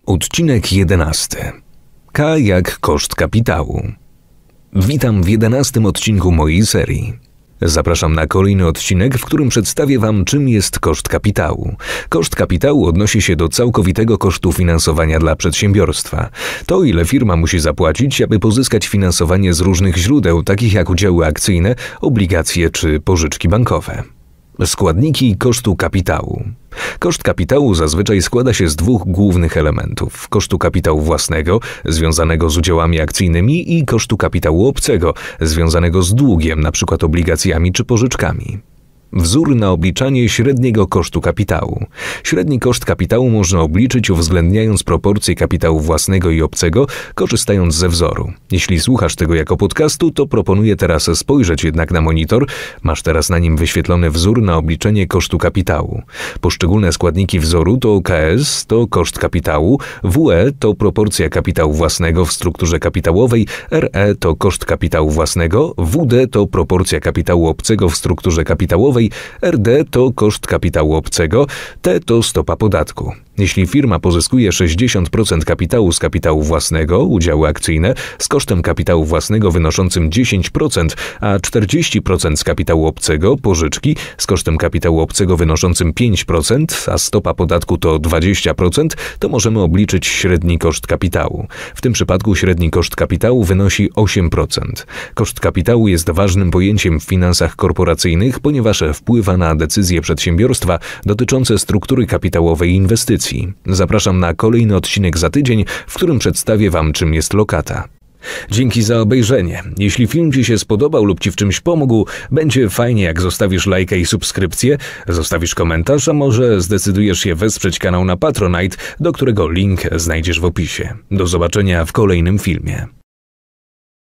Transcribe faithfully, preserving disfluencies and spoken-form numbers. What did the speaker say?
Odcinek jedenasty. K jak koszt kapitału. Witam w jedenastym odcinku mojej serii. Zapraszam na kolejny odcinek, w którym przedstawię Wam, czym jest koszt kapitału. Koszt kapitału odnosi się do całkowitego kosztu finansowania dla przedsiębiorstwa. To, ile firma musi zapłacić, aby pozyskać finansowanie z różnych źródeł, takich jak udziały akcyjne, obligacje czy pożyczki bankowe. Składniki kosztu kapitału. Koszt kapitału zazwyczaj składa się z dwóch głównych elementów: kosztu kapitału własnego, związanego z udziałami akcyjnymi, i kosztu kapitału obcego, związanego z długiem, np. obligacjami czy pożyczkami. Wzór na obliczanie średniego kosztu kapitału. Średni koszt kapitału można obliczyć, uwzględniając proporcje kapitału własnego i obcego, korzystając ze wzoru. Jeśli słuchasz tego jako podcastu, to proponuję teraz spojrzeć jednak na monitor. Masz teraz na nim wyświetlony wzór na obliczenie kosztu kapitału. Poszczególne składniki wzoru to K S, to koszt kapitału, W E to proporcja kapitału własnego w strukturze kapitałowej, R E to koszt kapitału własnego, W D to proporcja kapitału obcego w strukturze kapitałowej, R D to koszt kapitału obcego, T to stopa podatku. Jeśli firma pozyskuje sześćdziesiąt procent kapitału z kapitału własnego, udziały akcyjne, z kosztem kapitału własnego wynoszącym dziesięć procent, a czterdzieści procent z kapitału obcego, pożyczki, z kosztem kapitału obcego wynoszącym pięć procent, a stopa podatku to dwadzieścia procent, to możemy obliczyć średni koszt kapitału. W tym przypadku średni koszt kapitału wynosi osiem procent. Koszt kapitału jest ważnym pojęciem w finansach korporacyjnych, ponieważ wpływa na decyzje przedsiębiorstwa dotyczące struktury kapitałowej inwestycji. Zapraszam na kolejny odcinek za tydzień, w którym przedstawię Wam, czym jest lokata. Dzięki za obejrzenie. Jeśli film Ci się spodobał lub Ci w czymś pomógł, będzie fajnie, jak zostawisz lajka i subskrypcję, zostawisz komentarz, a może zdecydujesz się wesprzeć kanał na Patronite, do którego link znajdziesz w opisie. Do zobaczenia w kolejnym filmie.